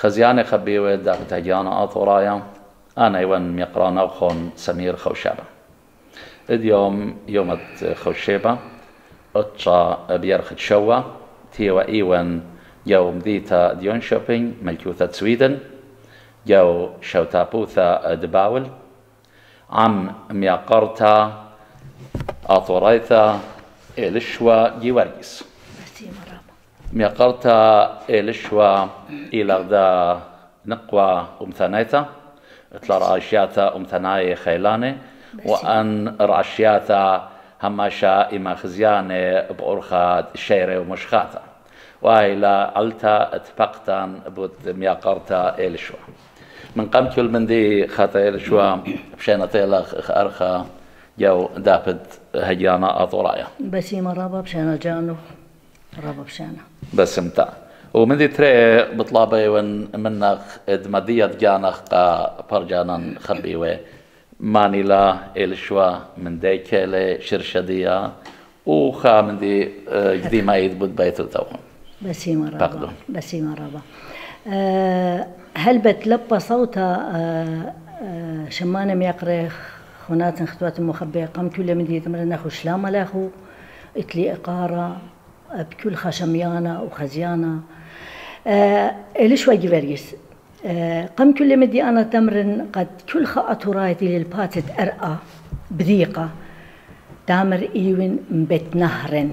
خزيانة خبيوة داخل هجيانا أطورايا أنا يوان ميقرانا وخون سمير خوشابة اليوم يوم خوشابة أتشا بيرخد شوا تيوا إيوان يوم ديتا ديون شوبينج ملكوثة سويدن جو شوتابوثا دباول عم ميقرتا أطوريثا إلشوا جيورجيس ميقرتا إلشوا إلى ذا نقوى أمثانيتا اتلا رعشياتا أمثاناي خيلاني وأن رعشياتا هماشا إما خزياني بأرخاد شيري ومشخاتا وإلى علتا اتفقتان بود ميقرتا إلشوا من قمت كل من دي خاطا إلشوا بشينا تيلخ أرخا جو دابد هجيانا أطورايا بسيمة رابا بشانا جانو رابا بشانا بس امتع ومن دي تري بطلابي ون منخ ادمادية جانخ قا برجانا خبيوه ماني لا إلشوا من دي كيلي شرشدية وخا من دي جدي ما يدبد بيت التوهم بسيمة رابا بسيمة رابا هل بتلبى صوتا شمانة ميقري خونات خطوات المخبئة قام كل من دي تمرنا خوش لا ملاخو اتلي إقارة بكل خشميانة وخزيانة إلشوا جيورجيس قام كل من دي أنا تمرن قد كل أتورايتي للباتت أرقى بذيقة تامر إيوين بيت نهر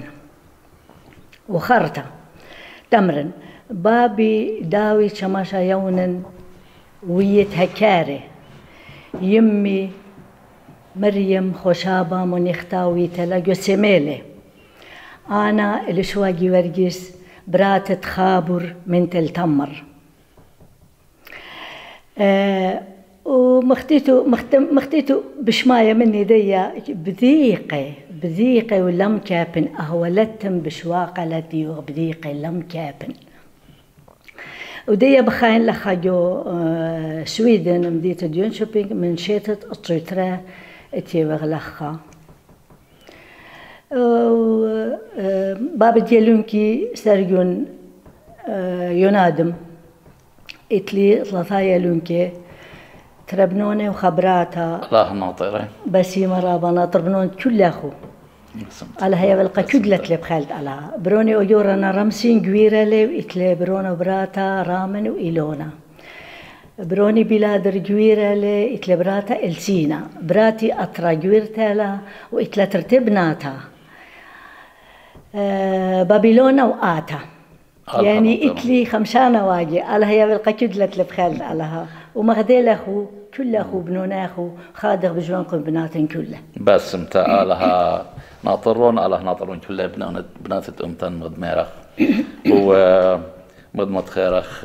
وخرطة تمرن بابي داوي شماشا يونا ويت هكاري يمي مريم خوشابة منيختاوي تلاقو سميلي أنا إلشوا جيورجيس براتت خابر من تلتمر ومختيتو بشماية مني ديا بذيقة ولم كابن أهولتم بشواقة لدي وبذيقة لم كابن وديا بخاين لخا جو سويدن مديت ديون شوبينج من شيتت أطريترا اتيوغ لخا باب ديالونكي سرجون ينادم اتلي ثلاثايا لونكي تربنوني وخبراتها الله ناطرين بسيمة رابا ناطربنون كل أخو على هي بلقى كدلت لي بخالد على بروني أجورنا رمسين جويرة لي اتلي برونا براتا رامن وإيلونا بروني بلادر جويرة لي اتلي براتا إلسينا براتي أطرا جويرتا لا واتلا ترتبناتا بابلونا وآتا يعني اتلي خمشانة واجي على هي بلقى كدلت لي بخالد علىها ومغدي أخو كل أخو بنون أخو خادغ بجوانكم بناتن كله بس متى لها ناطرون ناطرون كلها بنات أمتن مدمرخ ومدمت خيرخ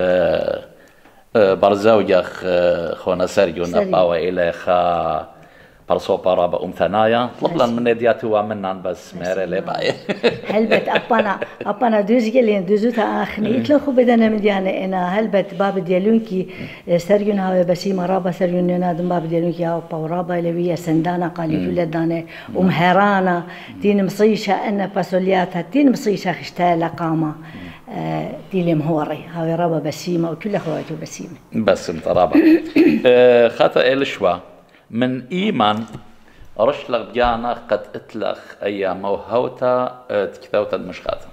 برزوجخ خونا سرجو نباوة إلى خا برصو برابا ثنايا طلبنا من دياتو ومنان بس ميري لي باي هلبت أبانا دوزجلين دوزوتا آخني إتلوخو بدنا من ديانا إنا هلبت باب ديالونكي سرجون هاوي بسيمة رابا سرجون ينادم باب ديالونكي هاو باورابا لوية سندانا قالي كل دانا ومهرانا تين مصيشة أنا باسولياتها تين مصيشة خشتالا قامة تيلي مهوري هاوي رابا بسيمة وكل أخواتو بسيمة بس انت رابا خاطئ إلشوا من إيمان رشلق بجانا قد اتلخ أيام موهوتا تكثوتا المشخاتا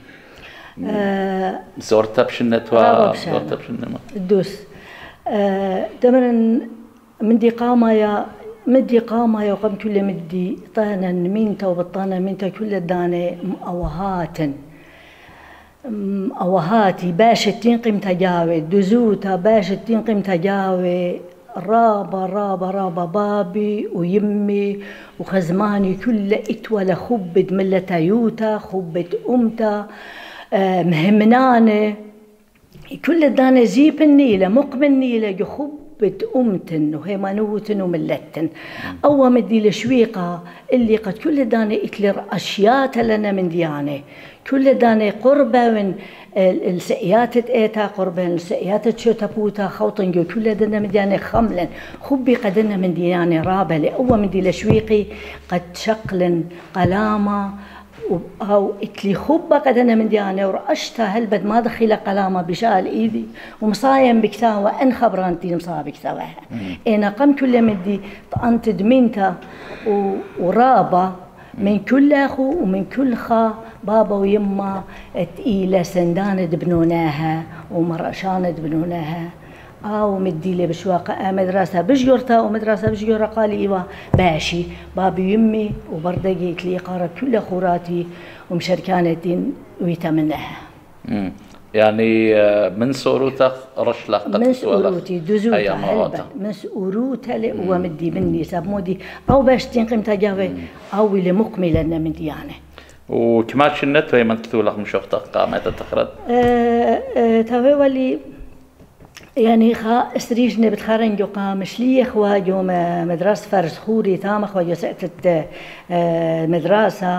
زورتا بشنتوا زورتا بشنتوا دوس دمرن مدي قاما يا وقم كل مدي طانا مينتا وبطانا مينتا كل داني أوهاتي باش تنقم تجاوي دزوتا باش تنقم تجاوي رابا بابي ويمي وخزماني كل اتولى خبت ملتا يوتا خبت أمتا مهمنانة كل دانا زيب النيلة مقم النيلة يخبت أمتن وهيمانوتن وملتن أو مدي لشويقة اللي قد كل دانا اتلر أشياء لنا من ديانة كل دانا قربة من السقيات تأتا قربان السقيات تشوتا بوتا خوطنجو كل دنا من ديانة خملا خبي قدنا من ديانة رابة لأول من دي لشويقي قد شقل قلامة أو إتلي خبة قد أنا من ديانة ورأشتها هلبد ما دخل قلامة بشال إيدي ومصايم بكتاوة أن خبرانتي مصايا بكتاوة أنا قم كل مدي طأنت دمينتا ورابة من كل أخو ومن كل خا بابا ويما تقيلة سندان دبنوناها ومرشان دبنوناها أو مديلة بشواقة مدرسة بجورتا ومدرسة بجورة قال إيوا باشي بابي يمي وبردقي تلي قارب كل خوراتي ومشركانتين ويتمناها. يعني من سوروتك رشلة من سوروتي دزوتا هلبة من سوروتا ومدي مني ساب مودي أو باش تنقم تجاوي أو اللي مكملة من ديانة. وكماش النت وهي من تقول مش وقتك قامت التخرج. تابي ولي يعني خا استريجني بتخرج جو قام شليه خوا جو مدرسة فرس خوري تام خوا جو سقطت مدرسة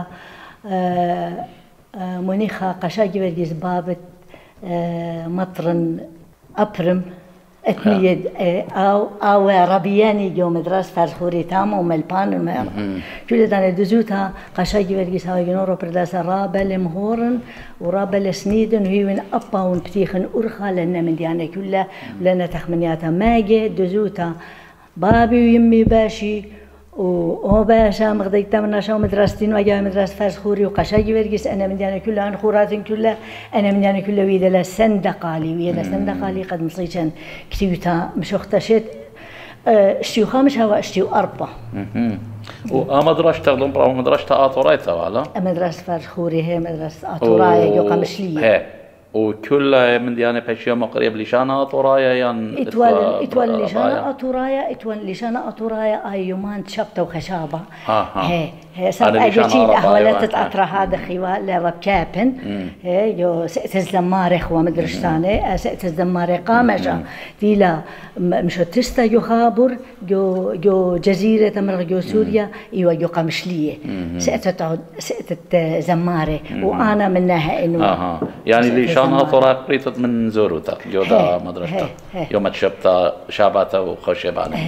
منيخا قشاجي وديز بابت مطرن أبرم اتنيد أو ربياني جو مدرسة فرس خوري تام وملبان ومعرق كل دانا دزوتها قشاجي وديز هاي جنورو برداسة رابا لمهورن ورابا لسنيدن وهي أبا ونبتيخن أرخى لنا من ديانا كلها لنا تخمنياتها ماجي دزوتها بابي ويمي باشي و باشا مغديت من شو مدرستين وجا مدرسة فارس خوري وقشاجي ورقيس أنا من ديانا كلها أنا خوراتين كلها أنا من ديانا كلها ويدا لسندقالي ويدا سندقالي قد مصيشان كتيوتا مش اختشيت اشتيو خامس هوا اشتيو أربعة. ومدرسة تغلون برا مدرسة أطورايا توالا. مدرسة فارس خوري هي مدرسة أطورايا جو قمشلية. وكل من ديانة بشيء قريب لشانة أطورايا يعني إتوال لشانة أطورايا إتوال لشانة أطورايا أيومان شبتة وخشابة هي سب أجتين أحوالات تأطرح هذا خيوة لرب كابن جو سقت الزمارة خوا مدرستانة سقت الزمارة قامشة ديلا مش تستا جو خابر جو جزيرة تمرغ جو سوريا إيوه جو قمشلية سقت زمارة وأنا منها إنه يعني لشانة أطورايا قريتت من زوروتا جودا مدرسة يوم تشبتا شاباتا وخشبانة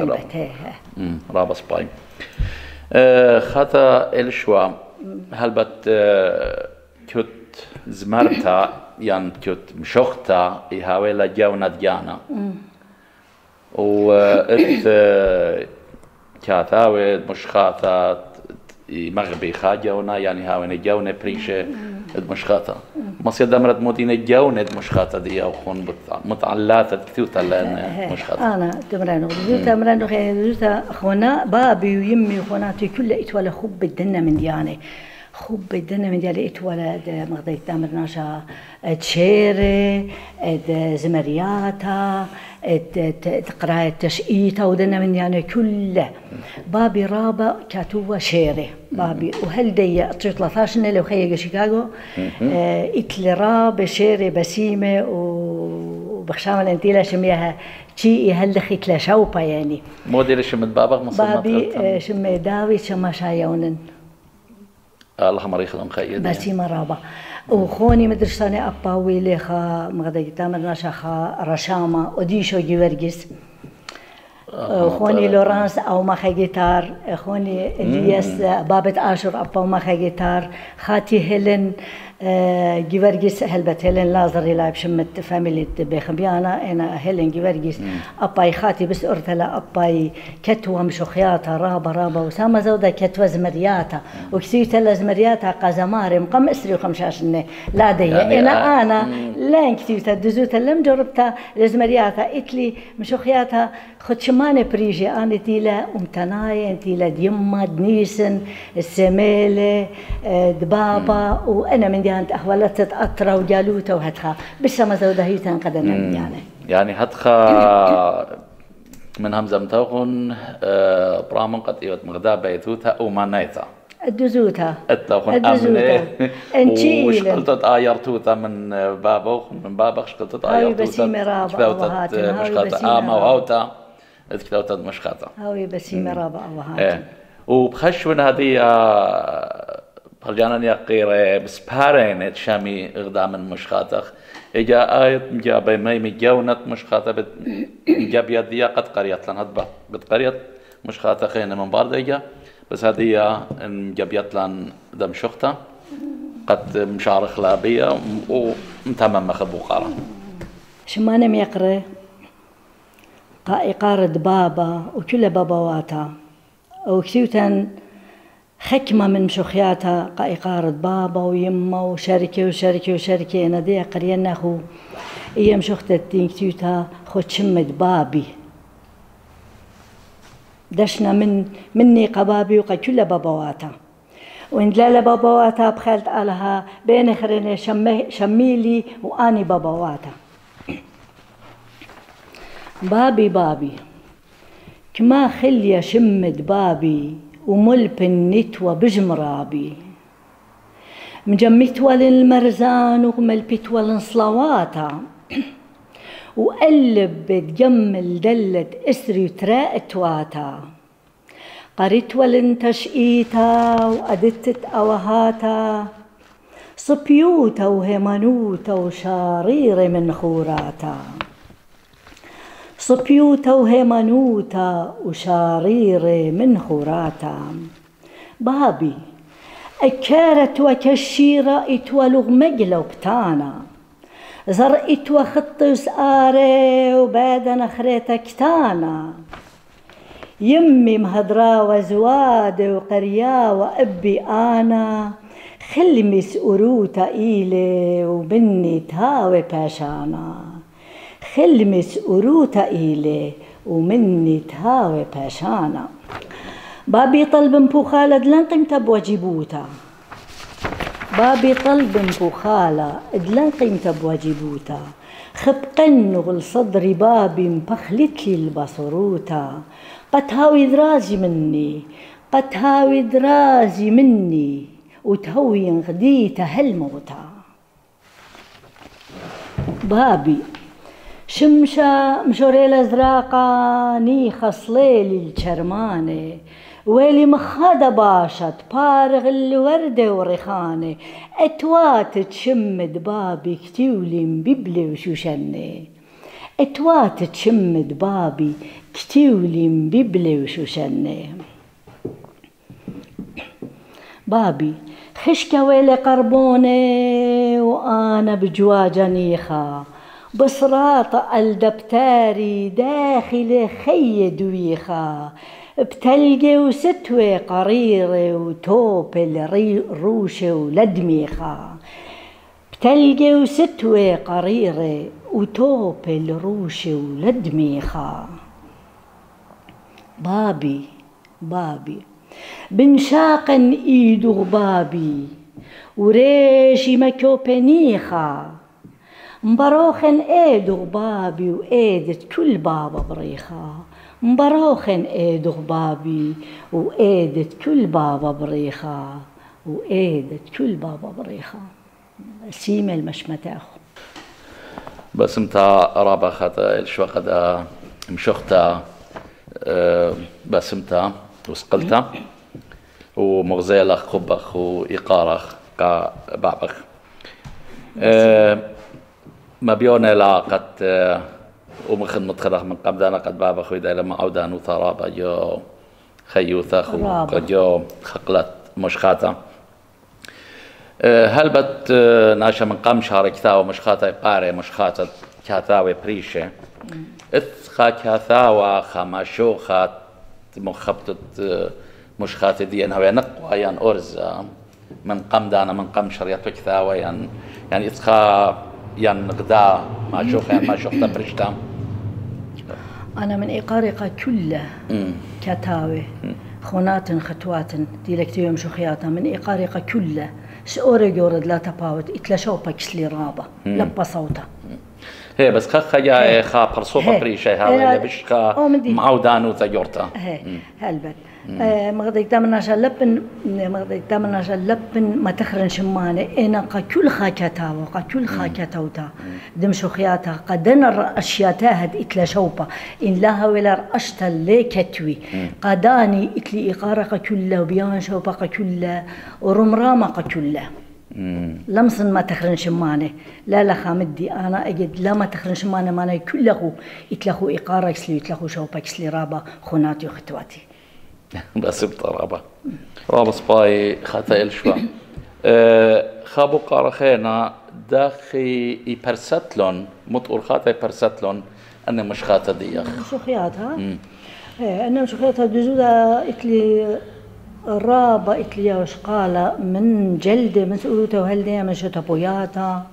رابس باي خاطا إلشوا هلبت كت زمرتا يعني كت مشوختا يهاويلا جاونا ديانا وإت كاتاوي مشخاتا مغبي خاجونا يعني هاوينا جاونا بريشة مشخاتا مصير دمرت مودينا جاونا مشخاتا دي أو خون متعلات كتوتا لأن مشخاتا أنا تمرانو خير زوتا خونا بابي ويمي وخوناتي كل إتولا خب الدنة من ديانة خب الدنة من ديانة إتولا مغدي تامر ناشا تشيري زمرياتا تقرأ تشقيتا ودنا من يعني كله بابي رابا كاتوة شيري بابي وهل دي أطريق 13 لو خيجة شيكاغو إتل راب شيري بسيمة وبخشامل انتيلا شميها شيء هل دخيت لشوبة يعني موديل شمت بابك مصمت بابي شمي داوي شما شايونن الله مريخ لهم خيد بسيمة رابا وخوني مدرساني أباوي لخا مغدي تامر ناشا رشامة وديشو جيورغيس خوني لورانس أو مخا جيتار خوني إلياس بابت آشور أبا ومخا جيتار خاتي هيلين جيورغيس هلبت هيلين لازر لايب شمت فاميلي بخبيانا أنا هيلين جيورغيس أباي خاتي بس أرتلا أباي كتوة مشوخياتا رابا وسامة زودة كتوة زمرياتا وكسيت زمرياتا قازماري مقام إسري وخمشاشنة لا دي يعني أنا لين كسيتا دزوتا لم جربتا زمرياتا إتلي مشوخياتا خد شمانة بريجي أنا تيلا أمتناي تيلا ديما دنيسن السميلة دبابا وأنا من ديانت أحوالات تتأطرى وجالوتا وهتخا بس ما زوده هيتان قدنا يعني هتخا من همزة متوخن برامن قطيوة مغدا بيتوتا أو مانيتا الدزوتا التوخن أمني وش قلتت آيرتوتا من بابوخ من بابخ شقلتت آيرتوتا بسيمة رابع وهاتن مشخاتا آما وهوتا كتوتا مشخاتا هاوي بسيمة رابع وهاتن وبخشون هذه برجانا يقير بسبارين شامي غدا من مشخاتخ إجا آية جاب ماي مجاونة مشخاتة جاب يديا قد قريت لان هدبا قد قريت مشخاتة خينا من بارد إجا بس هذه جاب يطلان دم شخته قد مشار خلابية ومتمم مخبو قارا شمانة ميقرة قائقارة بابا وكل باباواتا وكتوتن حكمة من شخياتها قائقارة بابا ويمه وشركة ندي قرينا خو ايام شخت الدين كتوتا خو تشمد بابي دشنا مني قبابي وقا كل باباواتا وإن لا باباواتا بخلت علىها بين خرين شميلي واني باباواتا بابي كما خلي شمد بابي وملب النتوى بجمرابي مجمتوى للمرزان وملبتوى للصلواتا وقلب بتجمل دلت اسري وتراقت واتا قريتوى لنتشقيتا وقدتت اوهاتا صبيوتا وهيمنوتا وشاريري من خوراتا صبيوتا وهيمنوتا وشاريري من خوراتا بابي أكارت وكشيرة إتوى لغمجلة وبتانا زرقت وخط وسقاري وبعدنا خريتا كتانا يمي مهدرا وزواد وقريا وأبي أنا خلمس أروتا إيلي وبني تهاوي باشانا خلمس أروتا إيلي ومني تهاوي باشانا بابي طلب مبوخالة دلن قيمتا بواجبوتا بابي طلب مبوخالة دلن قيمتا بواجبوتا خبقن غل صدري بابي مبخلتلي البصروتا قد هاوي درازي مني قد هاوي درازي مني وتهوي غديتا هالموتا بابي شمشة مشوريلا زراقة نيخة صليلي الشرمانة ويلي مخادة باشت بارغ الوردة وريخانة اتوات تشمد بابي كتيولي مببلي وشوشنة اتوات تشمد بابي كتيولي مببلي وشوشنة بابي خشكة ويلي قربونة وأنا بجواجة نيخة بصراطة الدبتاري داخل خي دويخة بتلقي وستوي قريرة وتوب الروشة ولدميخة بتلقي وستوي قريرة وتوب الروشة ولدميخة بابي بنشاقن ايدو غبابي وريشي مكوبنيخة مبروخن ايدو غبابي وايدت كل بابا بريخة مبروخن ايدو غبابي وايدت كل بابا بريخة وايدت كل بابا بريخة سيمة المشمتاخو بس امتا رابا خطا الشوا قدا مشختا بس امتا وسقلتا ومغزيلخ خبخ وإيقارخ كبعبخ ما بيونا لا قد ومخن متخرخ من قبدانا قد بابخ ويدا لما عودان وثرابا جو خيوثخ وقجو خقلت مشخاتا هل بت ناشا من قام شاركتا ومشخاتا قاري مشخاتا كاثاوي بريشة اثخا كاثاوى خماشوخات مخبطة مشخات ديان هوي نقوى يعني أرزا من قم دانا من قم شريط وكثاوى يعني إثخا يعني غدا ما شوخ يعني ما شوخ تبرشتا أنا من إقارقة كله كتاوي خونات خطوات ديلكتيو مشوخياتا من إقارقة كله سأوري جورد لا تباوت إتلاشو باكسلي رابا لبا صوتا هي بس خا خا برصوبة بريشة هذا اللي بشكا معودانو تجورتا هالبت مغدك دامنا جلبن ما تخرن شمانة إنا كل خاكتاوة كل خاكتاوتا دم شخياتا قدنا الأشياء هاد إتلا شوبا إن لها ولا أشتا لي كتوي قداني إتلي إقارق كله وبيان شوبا كله ورمرامة كله لمصن ما تخرن شمانة لا خامدي أنا أجد لا ما تخرن شمانة ماني كله إتلخو إقارق سلي إتلخو شوبا سلي رابا خوناتي وخطواتي بس بطرابة رابا سباي خاتا إلشوا خابو قارخينا داخي يبرستلون مطور خاطة يبرستلون أنا مش خاطة ديخ شو خياتها؟ أنا مش خياتها دجودا إتلي الرابة إتلي وش قال من جلدة من سؤولته وهالدي من شتبوياتا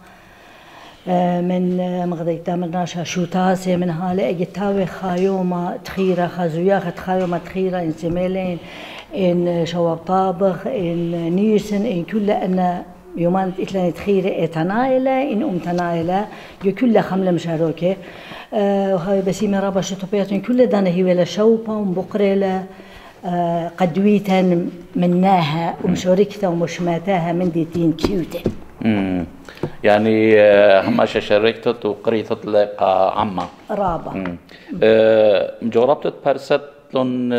من مغديتا من ناشا شوتاسي من هالي اجتاوي خايوما تخيرة خازوياخت خايوما تخيرة إن سميلين إن شواب طابخ إن نيسن إن كل أن يومان إتلاني تخيرة إتنايلة إن تنايلة كل خملة مشاروكي وهاي بسيمة رابا شتبويات إن كل دانا هي ولا شوبة ومبقرلة قدويتا مناها ومشوركتا ومشماتاها من ديتين كيوتة يعني هماش شاركتت وقريتت لقى عمّا رابا مجربتت برستلون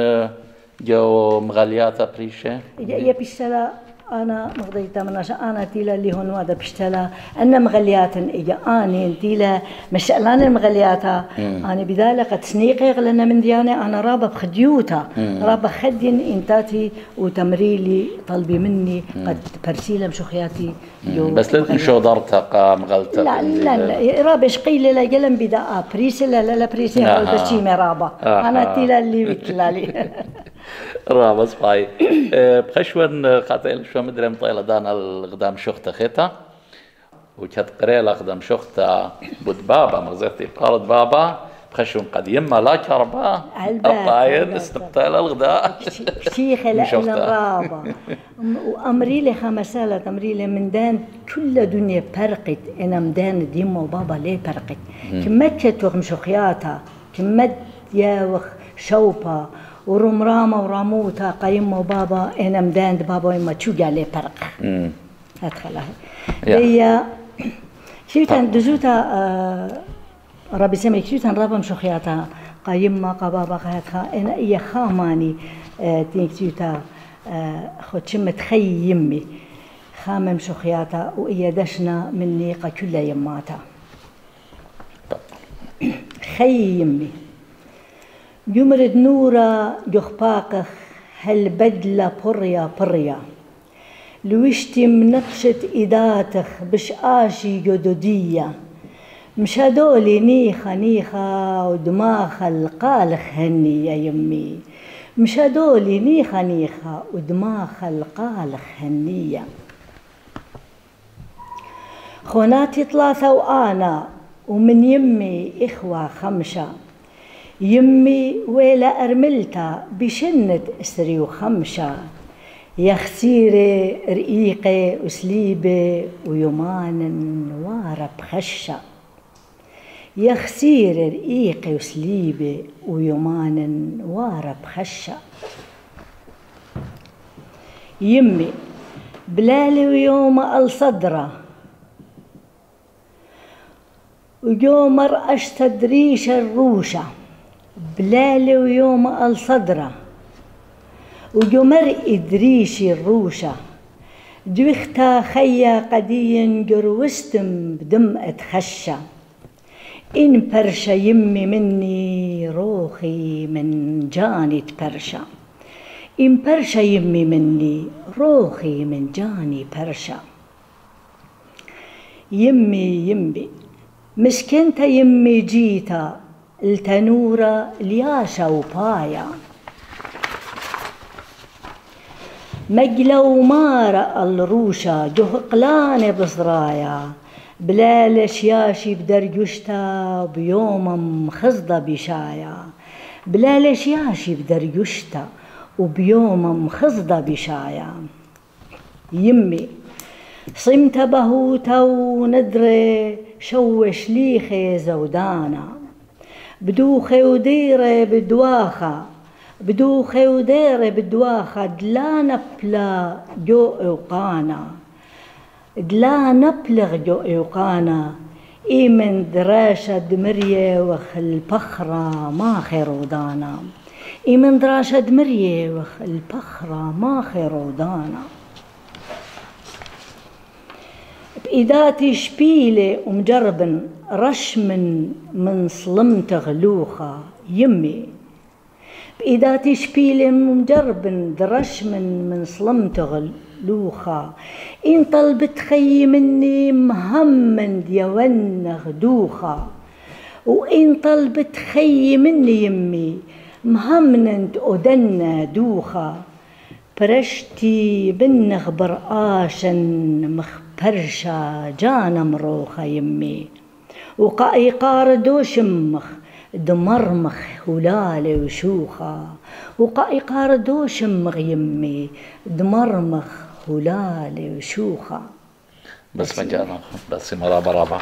جو مغالياتا بريشة يا بيشتلا أنا مغديتا مناشا أنا تيلا اللي هون هذا بيشتلا أنا مغلياتا إجا أنا تيلا مش أنا مغلياتا أنا بذلك تسنيقي غلنا من ديانة أنا رابا بخديوتا رابا خدين إنتاتي وتمريلي طلبي مني قد برسيلة مشوخياتي بس لا شو دارتها مغلتا لا رابا شقيلة لا جلم بدا بريسيلا لا بريسيلا بشيمة رابا أنا تيلا اللي بتلالي رابا صحيح بخشون خاطئ شو مدري مطيلة دانا الغدام شخته خيتا وكانت قريلة غدام شخته بود بابا مغزيتي قارد بابا بخشون قد يما لا كربا الطاين استقتال الغداء كتير خلقنا الرابا وأمري لي خمسالة أمري لي من دان كل دنيا برقت أنا مدان ديما وبابا ليه برقت كمت كتوخ مشوخياتا كمت ياوخ شوبا ورمرامة وراموتا قيمة وبابا أنا مداند بابا ويما تشو قال لي فرق هتخلها هي شوتان دجوتا ربي سميك شوتان رابا مشوخياتا قيمة قبابا هتخا أنا إيا خاماني تيك شوتا خد شمت خي يمي خامة مشوخياتا وإيا دشنا مني كل يماتا خي يمي يمرد نورا جخباقخ هالبدلة بريا لوشتي منقشة إداتخ بشقاشي جدودية مشادولي نيخة ودماخ القالخ هني يا يمي مشادولي نيخة ودماخ القالخ هنية خوناتي 3 وأنا ومن يمي إخوة 5 يمي ويلا أرملتا بشنة أسري وخمشة يا خسيرة رقيقة وسليبة ويمان وارا بخشة يا خسيرة رقيقة وسليبة ويمان وارا بخشة يمي بلالي ويوم الصدرة ويوم رأش تدريش الروشة بلالي ويوم الصدرة وجمر إدريشي الروشة دوختا خيا قدين جروستم بدمقة خشة إن برشا يمي مني روخي من جاني تبرشا إن برشا يمي مني روخي من جاني برشا يمي مسكنتا يمي جيتا التنورة لياشا وبايا مجلة ومارة الروشة جهقلانة بصرايا بلا لشياشي بدرجشتا بيوم مخزضة بشايا بلا لشياشي بدرجشتا وبيوم مخزضة بشايا يمي صمت بهوتا وندري شوش ليخي زودانا بدوخي وديرة بدواخة دلا نبلا جو إوقانا دلا نبلغ جو إوقانا إيمن دراشة دمرية وخل بخرة ما خيرودانا إيمن دراشة دمرية وخل بخرة ما خيرودانا بإيداتي شبيلة ومجربن رشمن من صلمت غلوخة يمي بإيداتي شبيلة ومجربن درشمن من صلمت غلوخة إن طلبت خي مني مهمن ديونغ دوخة، وإن طلبت خي مني يمي مهمنند أدنا دوخة، برشتي بنغ برآشن مخبرشا جانا مروخة يمي، وقاي قاردو شمخ دمرمخ هلالي وشوخة، وقاي قاردو شمخ يمي دمرمخ هلالي وشوخة. بس مجانا بس مرابا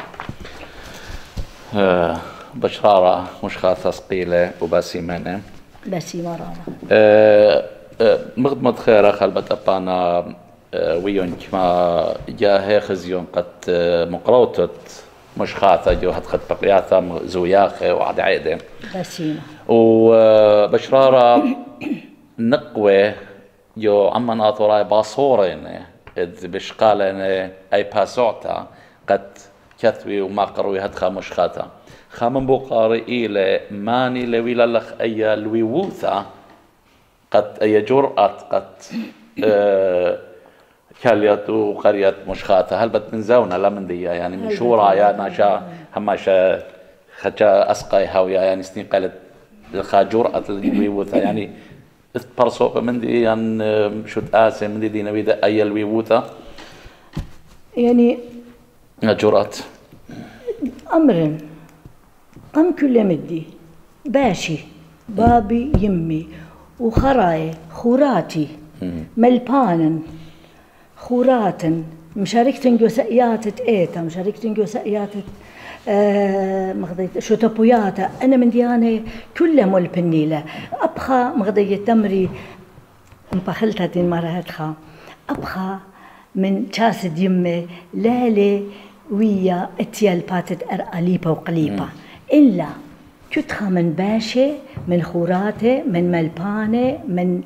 بشرارة مش خاصة ثقيلة وباسي منه باسي مرابا مخدمة خيرة خلبت أبانا ويون كما جاهي خزيون قد مقروتت مش خاطة جو هتخد بقياتا زوياخي وعد عيدة باسيمة وبشرارة نقوة جو عمان أطوراي باصورين إذ بشقالين أي باسوعتا قد كتوي وما قروي هتخا مش خاطة خامن بوقاري إلى ماني لويلا لخ أي الويوثا قد أي جرأة قد كاليات وقرية مشخاتة هل بتنزونا لا من دي يعني من شورا يا ناشا هماشا خجا أسقي هاويا يعني سنين قالت لخا جرأة الويوثا يعني برصوب من دي يعني شو تآسي من دي نبيدا أي الويوثا يعني جرأة أمر قم كل مدي باشي بابي يمي وخراي خوراتي ملبانا خوراتن مشاركتن جو سقياتت ايتا مشاركتن جو سقياتت مغضيت شو تبوياتا انا من ديانه كلها ملبنيله ابخا مغضيه تمري مبخلتها دين مرهتها ابخا من شاسد يمي لالي ويا اتيال باتت ارقليبه وقليبه الا كتخا من باشي من خوراتي من ملباني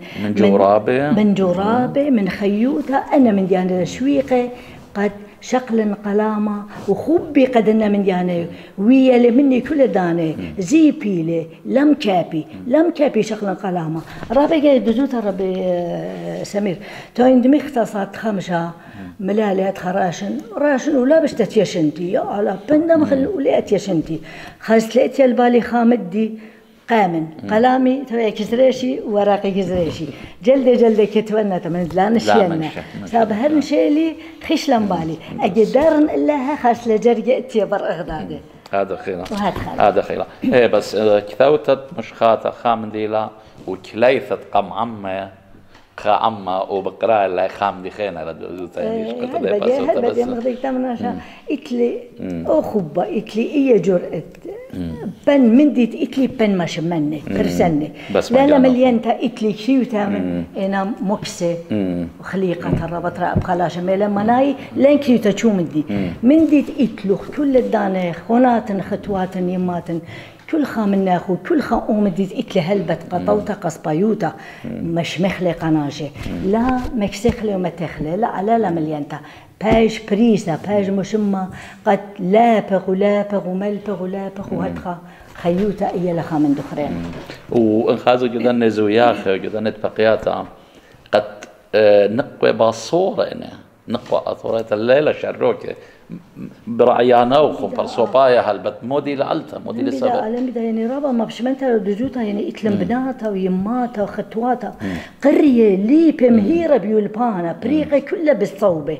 من جورابي من خيوتة أنا من ديانة شويقة قد شقل قلامة وخبي قد أنا من ديانة ويا اللي مني كل دانة زي بيلي لم كابي شقل قلامة رابي جاي دزوتها ربي سمير تو عندما اختصات خمسة ملالي راشن ولا باش تتيشنتي على بندم خل ولا تيشنتي خاص لقيت البالي خامدي قامن قلامي توي كزريشي وراقي كزريشي جلدة كتونا من دلان شينا ساب هرنشيلي خش لمبالي اجدارن الله خاص لجرجة تيبر اغدادي هذا خيرا هذا خيرا ايه بس كثوتت مش خاطة خامن ديلا وكليثت قم عمه خامة وبقرأ الله خام دي خينا ردوزوتا يعني شكلت ده بس هل بدي مغدي تمناشا إتلي أخوبة إتلي إيه جرأت بن من ديت إتلي بن مش مني كرسني لا مليانتا إتلي شيوتا من أنا مكسة وخليقة الربط رأب خلاش ميلا مناي لين كيوتا شو من ديت إتلو كل الدانة خونات خطوات يمات كل خا من ناخو كل خا أمديت إتلي هلبت قطوتا قصبايوتا مش مخلي قناجي لا مكسخلي وما تخلي لا على لا مليانتا باج بريسا باج مشمة قد لابغ وملبغ وهدخا خيوتا إيا لخا من دخرين وانخازو جدن زوياخ جدن اتفاقياتا قد نقوى باصورة نقوى أطورة الليلة شروكي برعيانا وخبر صوبايا هالبت مودي لعلتها مودي لسبب يعني رابا ما بشمنتها ودجوتها يعني اتلم بناتها ويماتها وخطواتها قرية ليبة مهيرة بيولبانا بريقة كلها بالصوبة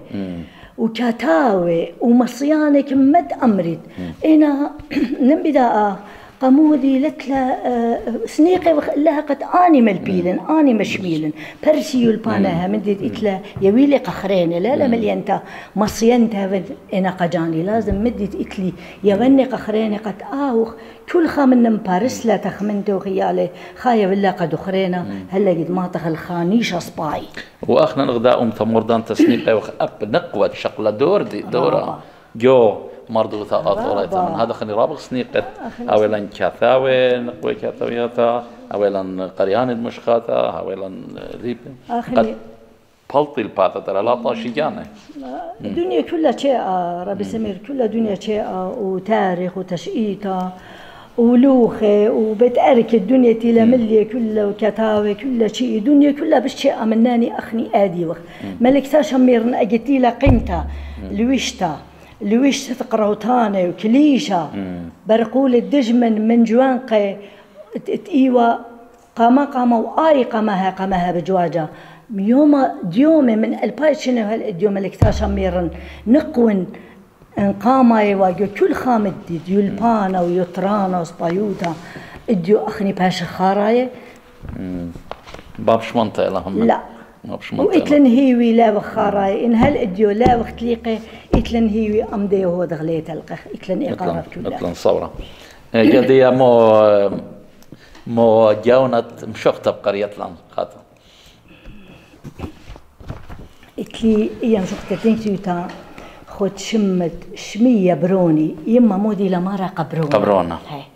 وكاتاوي ومصيانة كمد أمرد إنا نبدأ قمودي لتلا سنيقة لها قد آني ملبيلن آني مشميلن برسيو البانها من ديت إتلا يويلي قخرين لا مليانتا مصيانتا إنا قجاني لازم مديت إتلي يغني قخرين قد كل خامن مبارس لا تخمنتو خيالي خايا بالله قد أخرينا هلا قد ما تخل خانيش أصباي وأخنا نغداء تمردان تسنيقة وأب نقوة شقلة دورة جو مردوثة أطوريتا من هذا خني رابق سنيقة أولا كاثاوي نقوي كاثاوياتا أولا قريان المشخاتا أولا ذيب قد بلطي الباتا ترى لا طاشيانة الدنيا كلها شيء ربي سمير كلها دنيا شيء وتاريخ وتشقيتا ولوخة وبتأرك الدنيا تلا ملية كلها وكتاوة كل شيء الدنيا كلها بالشيء أمناني أخني آدي وخ ملك تاشميرن أجتي لا قيمتا لويشتا تقروتانة وكليشة برقول الدجمن من جوانقة تقيوة قاما وآي قامها بجواجة ديوم من البايشنة هالديوم ملك تاشميرن نقون قاماي واجو كل خامد ديو البانا ويطرانا وسبايوتا اديو اخني باش خارايه بابش منطقه لهم لا وإتلن هيوي لا وخاراي إن هل إديو لا وقت ليقي إتلن هيوي أمدي وهو دغلية تلقى إتلن إقامة كلها إتلن صورة جديا مو جاونت مشوخته بقرية لان خاطر إتلي إيام شوختتين تيوتا خد شمت شمية بروني يما مودي لمارا قبرونا